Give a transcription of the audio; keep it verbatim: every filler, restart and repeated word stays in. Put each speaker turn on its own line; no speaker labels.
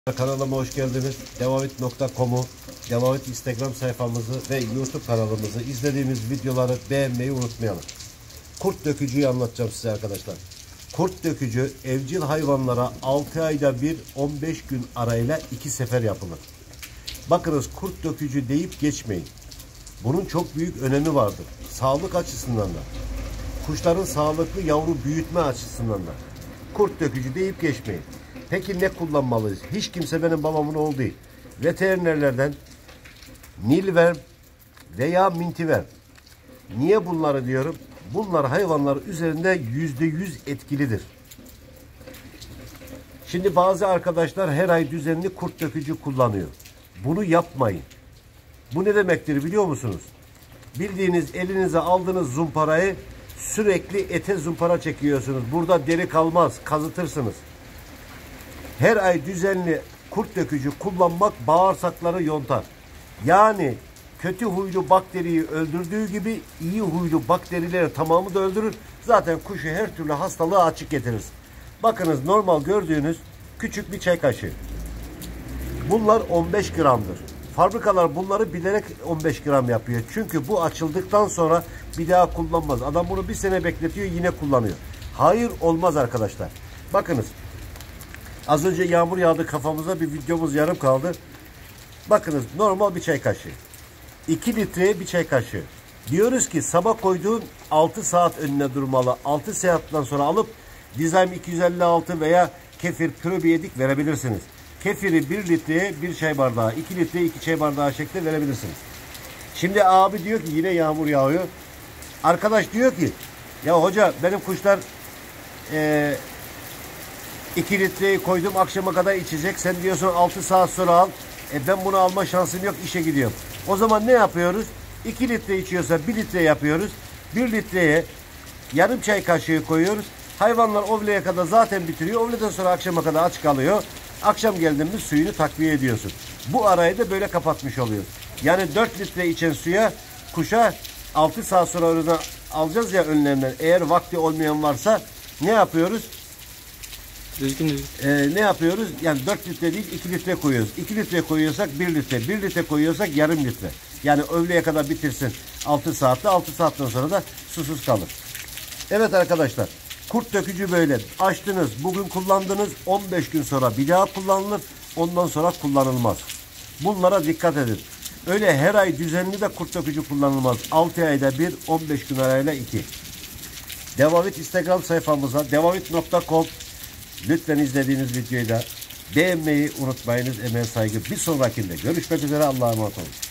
Kanalıma hoş geldiniz. Devavit nokta com'u, Devavit Instagram sayfamızı ve YouTube kanalımızı izlediğimiz videoları beğenmeyi unutmayalım. Kurt dökücüyü anlatacağım size arkadaşlar. Kurt dökücü evcil hayvanlara altı ayda bir on beş gün arayla iki sefer yapılır. Bakınız, kurt dökücü deyip geçmeyin. Bunun çok büyük önemi vardır. Sağlık açısından da. Kuşların sağlıklı yavru büyütme açısından da. Kurt dökücü deyip geçmeyin. Peki ne kullanmalıyız? Hiç kimse benim babamın oğlu değil. Veterinerlerden Nilverm veya Mintiverm. Niye bunları diyorum? Bunlar hayvanlar üzerinde yüzde yüz etkilidir. Şimdi bazı arkadaşlar her ay düzenli kurt dökücü kullanıyor. Bunu yapmayın. Bu ne demektir biliyor musunuz? Bildiğiniz elinize aldığınız zumparayı sürekli ete zumpara çekiyorsunuz. Burada deri kalmaz, kazıtırsınız. Her ay düzenli kurt dökücü kullanmak bağırsakları yontar. Yani kötü huylu bakteriyi öldürdüğü gibi iyi huylu bakterileri tamamı da öldürür. Zaten kuşu her türlü hastalığa açık getirir. Bakınız, normal gördüğünüz küçük bir çay kaşığı. Bunlar on beş gramdır. Fabrikalar bunları bilerek on beş gram yapıyor. Çünkü bu açıldıktan sonra bir daha kullanmaz. Adam bunu bir sene bekletiyor, yine kullanıyor. Hayır, olmaz arkadaşlar. Bakınız. Az önce yağmur yağdı kafamıza, bir videomuz yarım kaldı. Bakınız, normal bir çay kaşığı. iki litreye bir çay kaşığı. Diyoruz ki sabah koyduğun altı saat önüne durmalı. altı saatten sonra alıp Dizem iki yüz elli altı veya kefir probiyotik verebilirsiniz. Kefiri bir litreye bir çay bardağı, iki litreye iki çay bardağı şeklinde verebilirsiniz. Şimdi abi diyor ki yine yağmur yağıyor. Arkadaş diyor ki ya hoca, benim kuşlar eee iki litreyi koydum, akşama kadar içecek. Sen diyorsun altı saat sonra al. E ben bunu alma şansım yok, işe gidiyorum. O zaman ne yapıyoruz? iki litre içiyorsa bir litre yapıyoruz. bir litreye yarım çay kaşığı koyuyoruz. Hayvanlar ovleye kadar zaten bitiriyor. Ovleden sonra akşama kadar aç kalıyor. Akşam geldiğinde suyunu takviye ediyorsun. Bu arayı da böyle kapatmış oluyoruz. Yani dört litre içen suya kuşa altı saat sonra oradan alacağız ya önlerinden. Eğer vakti olmayan varsa ne yapıyoruz?
Düzgün düzgün.
Ee, ne yapıyoruz? Yani dört litre değil iki litre koyuyoruz. iki litre koyuyorsak bir litre. bir litre koyuyorsak yarım litre. Yani öğleye kadar bitirsin altı saatte. altı saatten sonra da susuz kalır. Evet arkadaşlar. Kurt dökücü böyle. Açtınız. Bugün kullandınız. on beş gün sonra bir daha kullanılır. Ondan sonra kullanılmaz. Bunlara dikkat edin. Öyle her ay düzenli de kurt dökücü kullanılmaz. altı ayda bir, on beş gün arayla iki. Devavit Instagram sayfamıza devavit nokta com. Lütfen izlediğiniz videoyu da beğenmeyi unutmayınız. Emeğe saygı. Bir sonrakinde görüşmek üzere. Allah'a emanet olun.